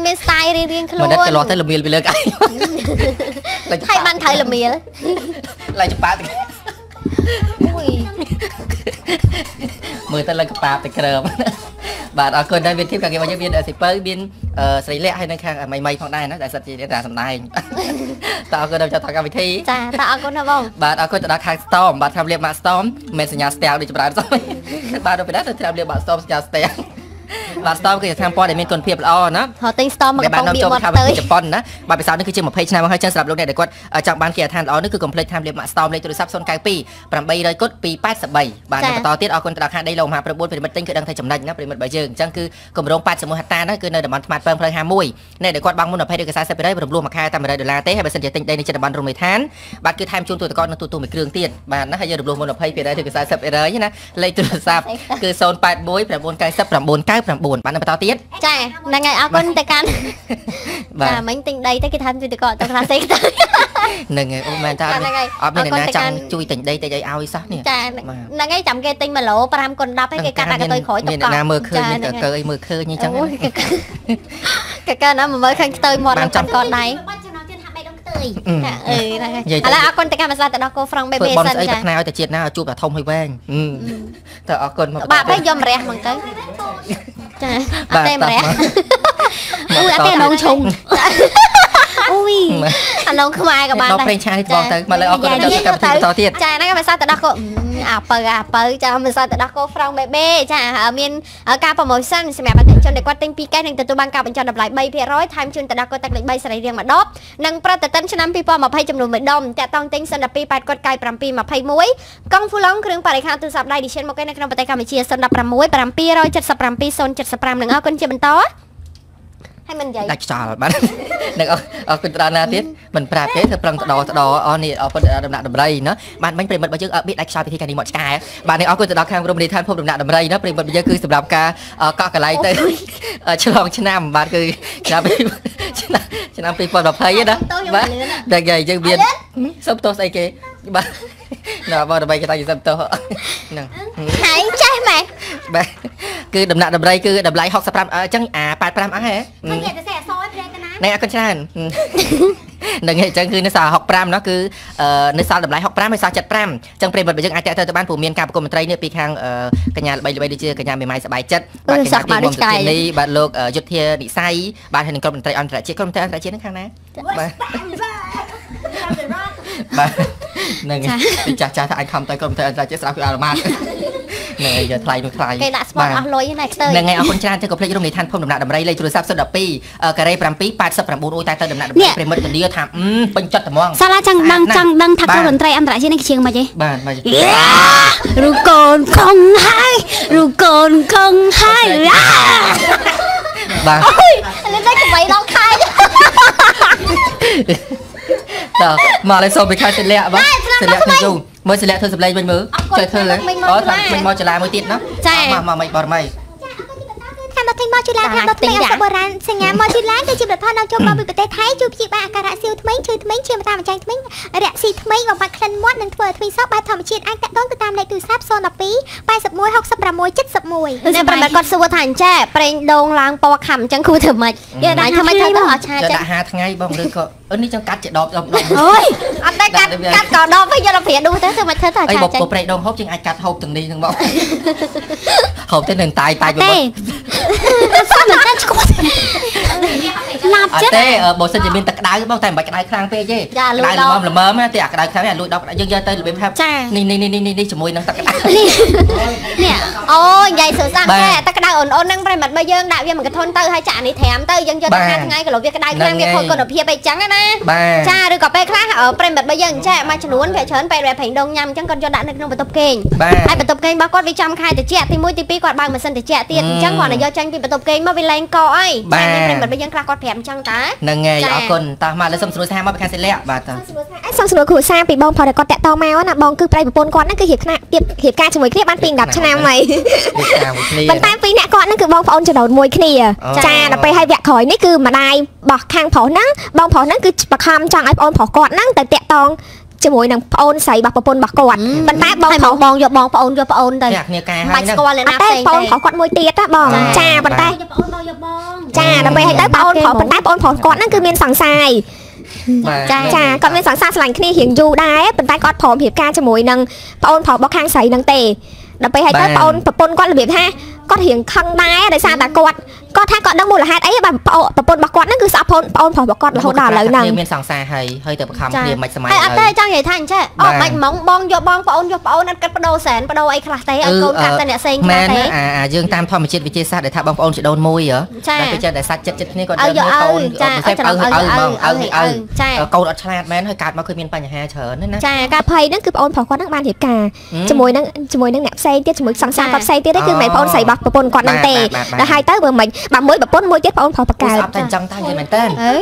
មាន style រៀងៗខ្លួនមិនតែលោះទៅលមៀលពីលើកឯងហើយបានត្រូវលមៀលឡើយច្បាស់អូយមើលទៅឡើងក្បាបទៅក្រើមបាទអរគុណដែរវាធីបខាងគេមកយើងមានសិពៅមានស្រីលក្ខហើយនៅខាងមីផងដែរណាដែលសិតជាតាសម្ដែងតើអរគុណដល់ចាត់កម្មវិធីចាតើអរគុណណាបងបាទអរគុណទៅដល់ខាង Storm បាទខាងលៀបម៉ាក់ Storm មិនសញ្ញាស្ទែលដូចចម្រើនសោះបាទដល់ពេលណាទៅត្រាំលៀបម៉ាក់ Storm សញ្ញាស្ទែលបាទ Storm គឺជាថ្នាំពណ៌ដែលមានគុណភាពល្អណាហៅទិញ Storm មកកំពុងបៀមកទៅជប៉ុនណាបាទពិសោធន៍នេះគឺជា20ឆ្នាំមកហើយចឹងសម្រាប់លោកអ្នកដែលគាត់ចង់បានគេអាឋានល្អនេះគឺ complete ថ្នាំលៀបម៉ាក់ Storm លេខទូរស័ព្ទ092 800 283បាទបន្តទៀតអរគុណទៅដល់ខាងដីឡូមហា9ប្រិមិត្តទិញគឺដឹងថាចំណេញណាប្រិមិត្តបើយើងអញ្ចឹងគឺគម្រោង81ហិកតាណាគឺនៅតំបន់ថ្មពើផ្លូវ51អ្នកដែលគាត់បងមុន20ឬ40%រំលោះមួយខែតែ$100ទេហើយបើសិនជាទិញដីនៅជិតតំបន់រមណីយដ្ឋានបាទគឺថែមជូនទូទឹកកកនៅទូមួយគ្រឿងទៀតបាទណាហើយយើងរំលោះមុន20%ឬ40%ណាលេខទូរស័ព្ទគឺ081 990 999បាទបន្តទៀតចាហ្នឹងហើយអរគុណទៅកាន់ចាមិញទិញដីទៅគេថាទូទឹកកកទៅខ្លះសេទៅហ្នឹងហើយអូមែនតើអត់មានអ្នកណាចង់ជួយទិញដីតិចឲ្យសោះនេះចាហ្នឹងហើយចាំគេទិញ1គីឡូ5x10ហើយគេកាត់ដាក់កតុយក្រោយទុកកក់មានអ្នកណាមើលឃើញមានតើកើអីមើលឃើញអញ្ចឹងគេកើណាមើលឃើញខ្ទើយមាត់ដល់កត់ដៃចាអឺហ្នឹងហើយឥឡូវអរគុណទៅកាន់ម្សាទៅដល់កូហ្វ្រង់បេបេសិនចាបងស្អីប្រាថ្នាឲ្យតែជាតិណាជួបតែធំហើយវែងតើអរគុណមកបាទទៅយកម្រះមកទៅចាអត់ទេម្រះអូយអត់ទេដងឈុងអូយអាឡងខ្មែរក៏បានដែរដល់ប្រេងឆានេះបងទៅមកលើអរគុណដល់កម្មវិធីបន្តទៀតចាហ្នឹងហើយម្សាទៅដល់កូអាពៅចាម្សាទៅដល់កូហ្វ្រង់បេបេចាមានការ promotion សម្រាប់អតិថិជនដែលគាត់ទិញ2កែវនឹងទទួលបានការបញ្ចុះតម្លៃ 3% ថែមជូនទៅដល់កូទឹកលេខ3សេរីរៀងមួយដបនិងប្រតិទិនឆ្នាំ2020ចំនួន1ដុំតាក់តងទិញសិន12 8កត់កាយ721កង់ហ្វូឡុងគ្រឿងបរិក្ខារទូរស័ព្ទដៃ edition មកនៅក្នុងប្រទេសកម្ពុជា016 777 075នឹងអរគុណជាបន្តហើយមិននិយាយដាច់ខ្យល់បាទនឹងអរគុណដល់ណាទៀតមិនប្រាប់ទេធ្វើប្រឹងដអនេះអរគុណដំណាក់ដំរីណាបាទមិញប្រិមិត្តរបស់យើងបៀដាច់ខ្យល់ពីទីកានេះមកឆ្កែបាទនេះអរគុណទៅដល់ខាងរមណីយដ្ឋានភពដំណាក់ដំរីណាប្រិមិត្តរបស់យើងគឺសម្រាប់ការកក់កន្លែងទៅឆ្លងឆ្នាំបាទគឺឆ្នាំ2020ណាបាទតែគេយើងមានសុំទោសស្អីគេបាទណាបងដើម្បីគេថាសុំទោសហ្នឹងហើយចេះម៉េចបាទគឺដំណាក់ដំរីគឺតម្លៃ65អញ្ចឹង85អស់ហ៎មិននិយាយទៅសេះអសឲ្យព្រែកណាណែអរគុណច្រើននឹងអញ្ចឹងគឺនៅសល់65នោះគឺនៅសល់តម្លៃ65ហើយសល់75អញ្ចឹងប្រិមិត្តយើងអាចតាក់ទងទៅបានព្រោះមានការប្រគំមន្ត្រីនេះពីខាងកញ្ញាល្បីដូចជាកញ្ញាមេម៉ាយសបាយចិត្តបាទកញ្ញាទីមុំសុធានីបាទលោកយុធានិស័យបាទហើយនឹងក្រុមមន្ត្រីអន្តរជាតិក្រុមមន្ត្រីអន្តរជាតិហ្នឹងខាងណាបាទបាទហ្នឹងពីចាស់ថាអាចខំទៅក្រុមមន្ត្រីអន្តរជាតិស្រាប់គឺអារម៉ាត់ហ្នឹងហើយថ្លៃនោះថ្លៃគេដាក់ស្ពតអស់លុយណាខ្ទើហ្នឹងហើយអរគុណច្រើនទៅកុំភ្លេចរមណីយដ្ឋានភូមិដំណាក់ដំរីលេខទូរស័ព្ទ012ការ៉េ789អូយតែទៅដំណាក់ដំរីប្រិមិត្តកលាថាពេញចិត្តត្មងសាឡាចង់ដឹងថាក្រុមមន្ត្រីអន្តរជាតិនេះជាងមិនទេបាទមករូកូនខំហើយរូកូនខំហើយបាទអូយលេងតែក្បៃដល់ខែតើមកលេងសូមពីខែសិលាបាទសិលាខ្ញុំយូរមើលសិលាធ្វើសម្លេងវិញមើលជួយធ្វើអូថាមិនមកចលាមួយទៀតណាមកមិនបរមីខាងដុតថេមកជួយឡានខាងដុតថេអសបុរាណសញ្ញាមកជួយឡានគឺជាប្រធានដល់ចូលមកពីប្រទេសថៃជួយព្យាបាលអាការៈសៀវថ្មីឈឺថ្មីឈាមតាមចៃថ្មីរកស៊ីថ្មីបំផាត់ក្លិនមាត់និងធ្វើឲ្យថ្មីសក់បែបធម្មជាតិអាចតាក់ទងទៅតាមលេខទូរស័ព្ទ012 81 66 71តែប្រហែលគាត់សួរថាអញ្ចេះប្រេងដូងឡើងពណ៌ខំអញ្ចឹងគួរធ្វើម៉េចគេដាក់ធ្វើម៉េចទៅអត់ឆាចេះដាក់5ថ្ងៃបងឬក៏នេះចង់កាត់ជាដបអូយអត់តែកាត់ក៏ដបវិញយកទៅព្រាដួសទៅធ្វើម៉េចធ្វើទៅឆាចេះប្រេងដូងហូបជាងអាចកាត់ហូបទាំងនេះហ្នឹងបងហូបទៅនឹងតាយទៅបងសុំមិនតែឈ្គត់ឡាប់ចិត្តទេបើសិនជាមានទឹកក្តៅបងតែមិនបាច់ក្តៅខ្លាំងពេកទេក្តៅល្មមទេអាក្តៅខ្លាំងអាលួយដល់យើងយកទៅរបៀបថានេះជាមួយនឹងទឹកក្តៅនេះអូយនិយាយសើសាំតែទឹកក្តៅអូនហ្នឹងប្រិមិត្តបើយើងដាក់វាមួយកធុនទៅហើយចាក់នេះត្រាំទៅយើងយកទៅ5ថ្ងៃក៏លោកវាក្តៅខ្លាំងវាខូចគុណភាពអីចឹងណាចាឬក៏ពេលខ្លះប្រិមិត្តបើយើងចាក់មួយចំនួនវាច្រើនពេលប្រេងដូងញ៉ាំអញ្ចឹងគាត់យកដាក់នៅក្នុងបន្ទប់គេងហើយបន្ទប់គេងរបស់គាត់វាចំខែត្រជាក់ទី1ទី2គាត់បើកម៉ាស៊ីនត្រជាក់ទៀតអញ្ចឹងគាត់យកចាញ់ពីបន្ទប់គេងមកវាលែងកអីចានេះប្រិមិត្តបើយើងខ្លះគាត់ប្រាប់អញ្ចឹងតាហ្នឹងហើយអរគុណតោះមកលើសុំស្រួលសាមកពីខាងសិលាបាទតោះសុំស្រួលគ្រូសាពីបងផលគាត់តាក់តមកណាបងគឺប្រៃប្រពន្ធគាត់ហ្នឹងគឺរៀបខ្នាទៀតរៀបការជាមួយគ្នាបានពី10ឆ្នាំហើយប៉ុន្តែពីរអ្នកគាត់ហ្នឹងគឺបងប្អូនចំណូលមួយគ្នាចាដល់ពេលឲ្យវគ្គក្រោយនេះគឺម្ដាយរបស់ខាងប្រុសហ្នឹងបងប្រុសហ្នឹងគឺបខំចង់ឲ្យបងប្រុសគាត់ហ្នឹងទៅតាក់តងជាមួយនឹងប្អូនស្រីរបស់ប្រពន្ធរបស់គាត់ប៉ុន្តែបងប្រុសបងយកបងប្អូនយកប្អូនទៅអ្នកគ្នាការហើយបាច់ស្គាល់អ្នកណាផ្សេងប្អូនប្រុសគាត់មួយទៀតណាបងចាប៉ុន្តែយកប្អូនបងយកបងចាដើម្បីឲ្យទៅប្អូនប្រុសប៉ុន្តែប្អូនប្រុសគាត់ហ្នឹងគឺមានសង្សារ ចាគាត់មានសង្សារឆ្លាញ់គ្នារៀងយូរដែរប៉ុន្តែគាត់ព្រមរៀបការជាមួយនឹងប្អូនប្រុសរបស់ខាងស្រីហ្នឹងទេដើម្បីឲ្យទៅប្អូនប្រពន្ធគាត់របៀបថាគាត់រៀងខឹងដែរដោយសារតែគាត់ថាគាត់ដឹងមូលហេតុអីបាទប្រពន្ធរបស់គាត់ហ្នឹងគឺស្អប់ប្អូនប្រុសរបស់គាត់រហូតដល់ឥឡូវហ្នឹងមានសង្សារហើយទៅបង្ខំគ្នាមិនសម័យអត់ទេចង់និយាយថាអញ្ចឹងអត់បាច់ហ្មងបងយកបងប្អូនយកប្អូនអត់គិតបដូរសែនបដូរអីខ្លះទេឲ្យកូនកាត់តែអ្នកផ្សេងខ្លះទេអាយើងតាមធម្មជាតិវិទ្យាសាស្ត្រដែលថាបងប្អូនជាដូនមួយហ៎តែពេលចិត្តតែសាច់ចិត្តគ្នាគាត់យកមើលកូនចាឲ្យកូនអត់ឆ្លាតមែនហើយកើតមកគឺមានបញ្ហាច្រើនណាចាការភ័យហ្នឹងគឺប្អូនប្រុសគាត់ហ្នឹងបានរៀបការជាមួយនឹងអ្នកផ្សេងទៀតជាមួយសង្សារគាត់ផ្សេងទៀតទេគឺមិនប្អូនស្រីរបស់ប្រពន្ធគាត់ហ្នឹងទេដល់ហើយទៅបើមិនបើមួយប្រពន្ធមួយទៀតប្អូនប្រុសបកកើតអត់តែអញ្ចឹងតានិយាយមែនតើ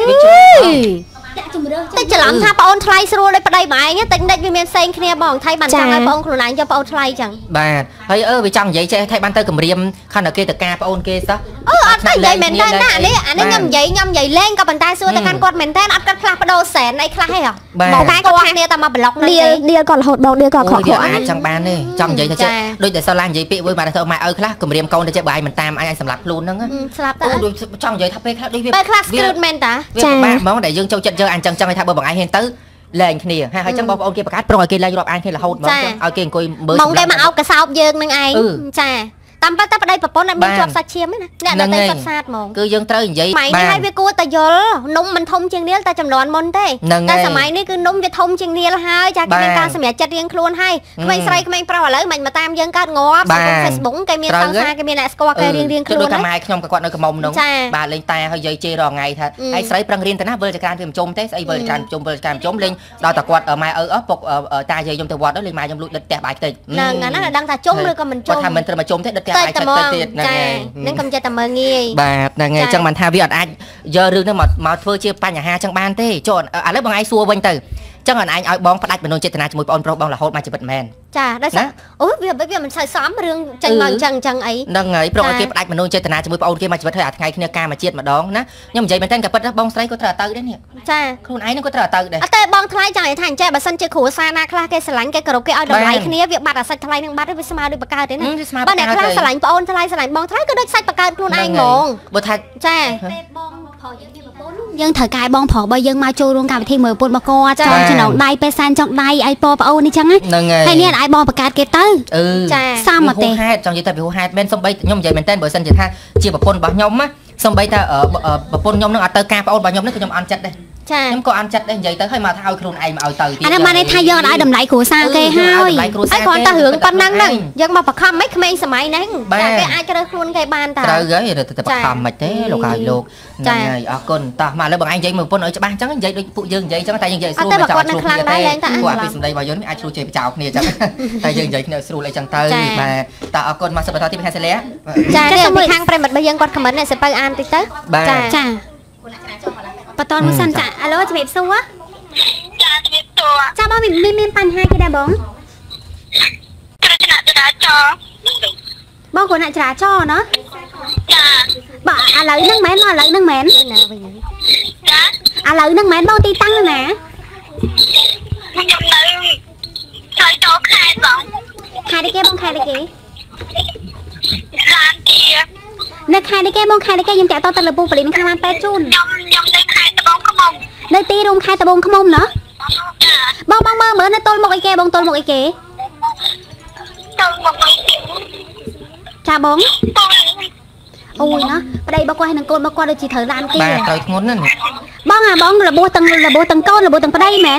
តែច្រឡំថាប្អូនថ្លៃស្រួលដោយប្តីម្ឯងតិចតិចវាមានផ្សេងគ្នាបងថៃបានចង់ឲ្យប្អូនខ្លួនឯងយកប្អូនថ្លៃចឹងបាទហើយវាចង់និយាយចេះថៃបានទៅគម្រាមខណ្ឌគេតការប្អូនគេសោះអត់និយាយមែនតើណាអានេះខ្ញុំនិយាយលេងក៏ប៉ុន្តែសួរទៅកាន់គាត់មែនតើអត់គាត់ផ្លាស់ប្ដូរសែនអីខ្លះទេហ៎បងតែគាត់គ្នាតែមកប្លុកនឹងទេដៀលគាត់រហូតបងដៀលគាត់ខកខកអាចចង់បានទេចង់និយាយថាចេះដូចតែសឡានិយាយពាក្យមួយបាទទៅម៉ែឪខ្លះគម្រាមកូនទៅចេះបាយមិនតាមអញសម្រាប់ខ្លួនហ្នឹងស្លាប់តើដូចចង់និយាយថាពេលខ្លះដូចវាពេលខ្លះ screwed មែនតាវាបាក់ហ្មងដែលយើងចូលចិត្តយើងអញ្ចឹងឲ្យថាបើបងឯងហ៊ានទៅលែងគ្នាហើយចឹងបងប្អូនគេបង្កើតប្រងឲ្យគេលែងរាប់អានគ្នារហូតហ្មងឲ្យគេអង្គុយមើលមកគេមកអោបកសោបយើងនឹងឯងចាតាមពិតតែប្តីប្រពន្ធអត់មានជាប់សាច់ឈាមទេណាអ្នកតែសាច់សាតហ្មងគឺយើងត្រូវនិយាយបានម៉ៃនេះឲ្យវាគួរតែយល់នំមិនធំជាងនាលតែចំនួនមុនទេតែសម័យនេះគឺនំវាធំជាងនាលហើយចាគេមានការសម្រេចចិត្តរៀងខ្លួនហើយក្មេងស្រីក្មេងប្រុសឥឡូវមិនមកតាមយើងកើតងាប់ក្នុង Facebook គេមានសង្សារគេមានអ្នកស្គាល់គេរៀងខ្លួនដូចម៉ែខ្ញុំក៏គាត់នៅកំមុំនោះបាទលេងតែហើយយាយជេររាល់ថ្ងៃថាឯស្រីប្រឹងរៀនទៅណាវិលចក្រានវាមិនជុំទេស្អីវិលចក្រានជុំវិលចក្រានជុំលេងដល់តែគាត់ម៉ែឪពុកតាយាយខ្ញុំទៅវត្តលេងម៉ែខ្ញុំលួចដិតផ្ទះបាយខ្ទេចហ្នឹងណាដឹងថាជុំឬក៏មិនជុំគាត់ថាមិនត្រូវមកជុំទេដិតផ្ទះបាយខ្ទេចទៀតហ្នឹងហើយនឹងកុំចិត្តតែមើងងាយបាទហ្នឹងហើយអញ្ចឹងបានថាវាអត់អាចយករឿងនេះមកធ្វើជាបញ្ហាចឹងបានទេចូលឥឡូវបងឯងសួរវិញទៅចឹងអញឲ្យបងផ្ដាច់មនោចេតនាជាមួយបងប្រុសបងរហូតមកជីវិតមែនចាដោយសារអូវាមិនសូវសមរឿងចេញមកអញ្ចឹងអីហ្នឹងហើយប្រុសឲ្យគេផ្ដាច់មនោចេតនាជាមួយបងអូនគេមកជីវិតហើយអាថ្ងៃគ្នាការមកជាតិម្ដងណាខ្ញុំនិយាយមែនតើក៏ពិតណាបងស្រីក៏ត្រូវទៅដែរនេះចាខ្លួនឯងក៏ត្រូវទៅដែរអត់ទេបងថ្លៃចង់និយាយថាអញ្ចឹងបើសិនជាគ្រួសារណាខ្លះគេស្រឡាញ់គេគោរពគេឲ្យតម្លៃគ្នាវាបាត់អាសាច់ថ្លៃនឹងបាត់វាស្មើដូចបកើតទេណាបើអ្នកខ្លះស្រឡាញ់ប្អូនថ្លៃស្រឡាញ់បងថ្លៃក៏ដូចសាច់បកើតខ្លួនឯងហ្មងបើថាចាបងប្រុសយើងមានប្រពន្ធយើងត្រូវកែបងប្រុសបើយើងមកចូលរួមកម្មវិធីមើលប្រពន្ធរបស់គាត់ចង់ចំណងដៃពេលសែនចង់ដៃឲ្យប្អូននេះចឹងហើយនេះឲ្យបងបង្កើតគេទៅចាសមមកទេហេតុចង់និយាយតែវាហេតុមែនសំបីខ្ញុំនិយាយមែនតើបើសិនជាថាជាប្រពន្ធរបស់ខ្ញុំណាសំបីថាប្រពន្ធខ្ញុំនឹងអត់ទៅការប្អូនរបស់ខ្ញុំនេះខ្ញុំអន់ចិត្តដែរខ្ញុំក៏អន់ចិត្តដែរនិយាយទៅឲ្យមកថាឲ្យខ្លួនឯងមកឲ្យទៅទៀតអានេះបានថាយើងអត់ឲ្យតម្លៃគ្រួសារគេហើយហើយគ្រាន់តែរឿងប៉ុណ្ណឹងហ្នឹងយើងមកបង្ខំមិនក្មេងសម័យហ្នឹងតែគេអាចជ្រើសខ្លួនគេបានតាត្រូវហើយទៅបង្ខំមិនទេលោកហើយលោកហ្នឹងហើយអរគុណតោះមកឥឡូវបងឯងនិយាយមើលប្រពន្ធឲ្យច្បាស់អញ្ចឹងនិយាយដូចពួកយើងនិយាយអញ្ចឹងតែយើងនិយាយស្រួលមិនចោលខ្លួនគ្នាទេពួកពីសម្ដីរបស់យើងអាចឆ្លុះចេះបចោលគ្នាអញ្ចឹងតែយើងនិយាយគ្នាស្រួលអីចឹងទៅបាទតោះអរគុណមកសិបបន្តទីខាងសាលាចានេះខាងប្រិមិត្តរបស់យើងគាត់ខមមិនសិបើអានតិចទៅចាបន្តមួយសិនចាអាឡូជំរាបសួរចាជំរាបសួរចាបងមានបញ្ហាគេដែរបងគ្រោះថ្នាក់ចរាចរណ៍បងគ្រោះថ្នាក់ចរាចរណ៍ណាចាបាទឥឡូវហ្នឹងមែនឥឡូវហ្នឹងមែនណាវិញចាឥឡូវហ្នឹងមែនបងទីតាំងណាខ្ញុំនៅចុយតខេត្តបងខេត្តគេបងខេត្តគេឡានជានៅខេត្តគេបងខេត្តគេខ្ញុំតាក់តទៅលើពូប៉ូលីសនឹងខាងឡានពេទ្យជូនខ្ញុំនៅខេត្តត្បូងឃ្មុំនៅទីរួមខេត្តត្បូងឃ្មុំណាបងមើលនៅទល់មុខអីគេបងទល់មុខអីគេទល់មុខអីចាបងអូយណាប្តីរបស់គាត់នឹងកូនរបស់គាត់ដូចជាត្រូវឡានគេបាទត្រូវធ្ងន់ណាស់បងបងរបួសទាំងកូនរបួសទាំងប្តីមែន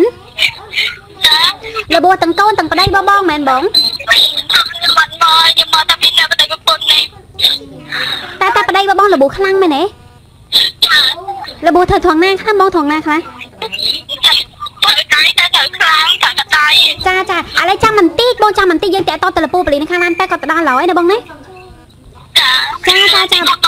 របួសទាំងកូនទាំងប្តីបងមែនបងបាត់មកខ្ញុំមកតែពីនៅប្តីប្រពន្ធនេះតែប្តីរបស់បងរបួសខ្លាំងមែនទេរបួសធ្វើថងណាខ្លះបងថងណាខ្លះត្រូវដៃតែត្រូវខ្លាំងត្រូវដៃចាឥឡូវចាំបន្តិចបងចាំបន្តិចយើងតាក់តទៅលពូប៉ូលីសនៅខាងឡានតែគាត់ទៅដល់ហើយណាបងណាចាបងចាបាទអរ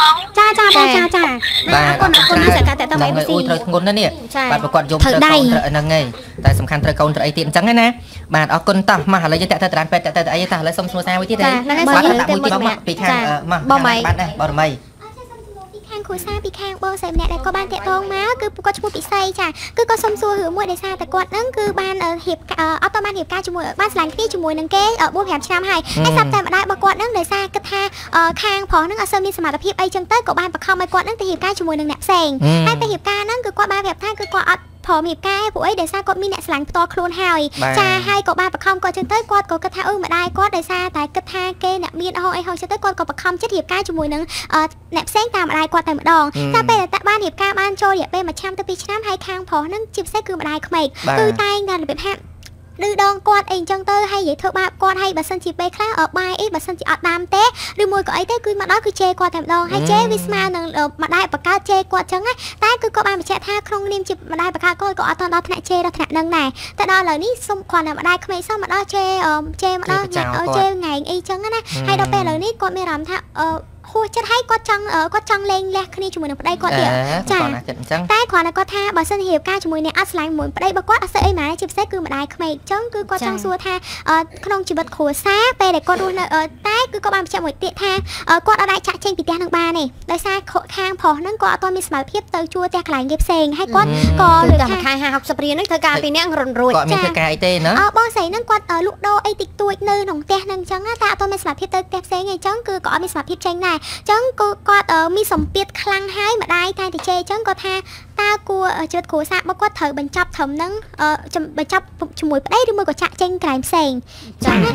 គុណណាស់សកាតាក់តទៅអូយត្រូវធ្ងន់ណាស់នេះបាទប្រកបយកត្រូវកូនត្រូវហ្នឹងហើយតែសំខាន់ត្រូវកូនត្រូវអីទៀតអញ្ចឹងណាបាទអរគុណតោះមកឥឡូវយើងតាក់ទៅតារានពេទ្យតាក់ទៅអីតោះឥឡូវសុំសួរសារមួយទៀតទេបាទដាក់មួយទៀតមកពីខាងមកបងបាទបរមីខងគ្រួសារពីខាងបងស្រីម្នាក់ដែលក៏បានតាក់ទងមកគឺគាត់ឈ្មោះពិសីចាគឺគាត់សុំសួររឿងមួយដោយសារតែគាត់ហ្នឹងគឺបានហៀបអត់បានហៀបការជាមួយបានឆ្លាញ់គ្នាជាមួយនឹងគេ4-5 ឆ្នាំហើយស្រាប់តែម្ដាយរបស់គាត់ហ្នឹងដោយសារគិតថាខាងប្រុសហ្នឹងអត់សូវមានសមត្ថភាពអីចឹងទៅក៏បានបង្ខំឲ្យគាត់ហ្នឹងទៅហៀបការជាមួយនឹងអ្នកផ្សេងហើយទៅហៀបការហ្នឹងគឺគាត់បានប្រាប់ថាគឺគាត់អត់ព្រមហៀបការពួកអីដោយសារគាត់មានអ្នកឆ្លាញ់ផ្ទាល់ខ្លួនហើយចាហើយក៏បានបង្ខំគាត់ចឹងទៅគាត់ក៏គិតថាម្ដាយគាត់ដោយសារតែគិតថាគេអ្នកមានហោអីហោចឹងទៅគាត់ក៏បង្ខំចិត្តហៀបការជាមួយនឹងអ្នកផ្សេងតាមម្ដាយគាត់តែម្ដងតែពេលតែបានហៀបការបានចូលរយៈពេល1 ឆ្នាំទៅ 2 ឆ្នាំហើយខាងប្រុសហ្នឹងជាពិសេសគឺម្ដាយក្មេកគឺតែងតែរបៀបថាឌឺដងគាត់អីចឹងទៅហើយនិយាយធ្វើបាបគាត់ហើយបើសិនជាពេលខ្លះបាយអីបើសិនជាអត់តាមទេឬមួយក៏អីទេគឺមកដល់គឺជេរគាត់តែម្ដងហើយជេរវាស្មើនឹងម្ដាយបកកើតជេរគាត់ចឹងតែគឺគាត់បានបញ្ជាក់ថាក្នុងនាមជាម្ដាយបកកើតគាត់ក៏អត់ដល់ថ្នាក់ជេរដល់ថ្នាក់ហ្នឹងដែរតែដល់ឥឡូវនេះសុំគ្រាន់តែម្ដាយក្មេងសោះមកដល់ជេរមកដល់ជេរថ្ងៃអីចឹងណាហើយដល់ពេលឥឡូវនេះគាត់មានអារម្មណ៍ថាហួសចិត្តហើយគាត់ចង់លេងលះគ្នាជាមួយនឹងប្តីគាត់ទៀតចាតែគ្រាន់តែគាត់ថាបើសិនហៀបការជាមួយអ្នកអត់ឆ្លាញ់មួយប្តីរបស់គាត់អត់ស្អីអីម៉ែជាពិសេសគឺម្ដាយក្មេកចឹងគឺគាត់ចង់សួរថាក្នុងជីវិតគ្រួសារពេលដែលគាត់រស់នៅតែគឺគាត់បានបញ្ជាក់មួយទៀតថាគាត់អត់អាចចាក់ចេញពីផ្ទះនឹងបានទេដោយសារខាងប្រុសហ្នឹងគាត់អត់ទាន់មានសមត្ថភាពទៅជួផ្ទះកន្លែងគេផ្សេងហើយគាត់ក៏លើកថាខែ50-60រៀលហ្នឹងធ្វើការពីអ្នករុនរួចគាត់មានធ្វើការអីទេណាបងស្រីហ្នឹងគាត់លក់ដូរអីតិចតួចនៅក្នុងផ្ទះហ្នឹងចឹងតែអត់ទាន់មានសមត្ថភាពទៅផ្ទះផ្សេងអីចឹងគឺក៏អត់មានសមត្ថភាពចេញដែរចឹងគាត់មានសម្ពាធខ្លាំងហើយម្ដាយតែជេរចឹងគាត់ថាតើគួរជីវិតគ្រួសាររបស់គាត់ត្រូវបញ្ចប់ត្រឹមហ្នឹងបញ្ចប់ជាមួយប្តីឬមួយក៏ចាក់ចេញកន្លែងផ្សេងចឹងណា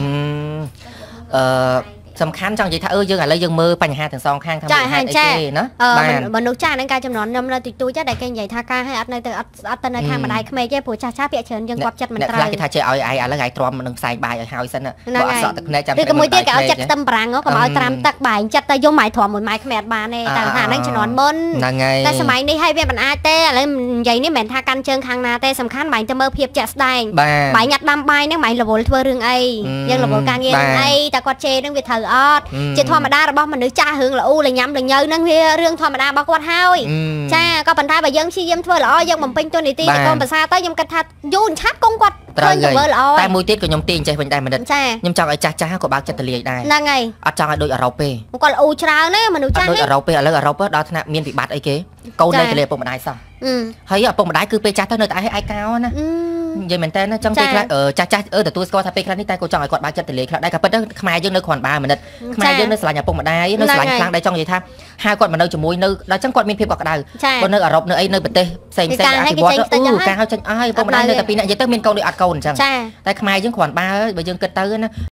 សំខាន់ចង់និយាយថាយើងឥឡូវយើងមើលបញ្ហាទាំងសងខាងថាមានហេតុអីទេណាមនុស្សចាស់ហ្នឹងការចំនួនខ្ញុំនៅតិចតួចតែគេនិយាយថាការឲ្យអត់នៅទៅអត់ទៅនៅខាងម្ដាយក្មេកទេព្រោះចាស់ពាក្យច្រើនយើងគាត់ចិត្តមិនត្រូវគេថាជេរឲ្យឯងឥឡូវឯងទ្រាំនឹងផ្សាយបាយឲ្យហើយសិនបើអត់សក់ទឹកភ្នែកចាំតែមួយទៀតគេឲ្យចិត្តខ្ទឹមបារាំងកុំឲ្យត្រាំទឹកបាយចិត្តទៅយកម៉ៃទ្រាំមួយម៉ៃគ្មានអត់បានទេតែថាហ្នឹងចំនួនមុនហ្នឹងហើយតែសម័យនេះឲ្យវាមិនអាចទេឥឡូវនិយាយនេះមិនមែនថាកាន់ជើងខាងណាទេសំខាន់ម៉ៃទៅមើលភាពជាក់ស្ដែងបាយញ៉ាត់ដាំបាយហ្នឹងម៉ៃរវល់ធ្វើរឿងអីយើងរវល់ការងារអីតែគាត់ជេរហ្នឹងវាត្រូវអត់ធម្មតារបស់មនុស្សចាស់រឿងល្អលញ៉ាំលញើហ្នឹងវារឿងធម្មតារបស់គាត់ហើយចាក៏ប៉ុន្តែបើយើងព្យាយាមធ្វើល្អយើងបំពេញតួនាទីតែកុំប្រសាទៅខ្ញុំគិតថាយូរឆាប់គង់គាត់ត្រូវធ្វើល្អតែមួយទៀតក៏ខ្ញុំទាញចេះវិញដែរមិនដឹងខ្ញុំចង់ឲ្យចាស់ចាស់ក៏បើកចិត្តទលាយដែរហ្នឹងហើយអត់ចង់ឲ្យដូចអឺរ៉ុបទេគាត់ល្អច្រើនណាមនុស្សចាស់ដូចអឺរ៉ុបទេឥឡូវអឺរ៉ុបដល់ថ្នាក់មានវិបត្តិអីគេកូននៅទលាយឪពុកម្ដាយសោះហើយឪពុកម្ដាយគឺពេលចាស់ទៅនៅតែឯកោណានិយាយមែនតើណាចង់ពេលខ្លះចាស់ចាស់ទទួលស្គាល់ថាពេលខ្លះនេះតែក៏ចង់ឲ្យគាត់បើកចិត្តទលាយខ្លះដែរក៏ប៉ុន្តែខ្មែរយើងនៅគ្រាន់បើមួយនិតខ្មែរយើងនៅស្រឡាញ់ឪពុកម្ដាយនៅស្រឡាញ់ខ្លាំងដែរចង់និយាយថាហៅគាត់មកនៅជាមួយនៅដល់ចឹងគាត់មានភាពកក់ក្ដៅគាត់នៅអឺរ៉ុបនៅអីនៅប្រទេសផ្សេងផ្សេងអភិវឌ្ឍការហៅចេញឲ្យឪពុកម្ដាយនៅតែពីរនាក់និយាយទៅមានកូនដូចអត់កូនអញ្ចឹងតែខ្មែរយើងគ្រាន់បើយើងគិតទៅណា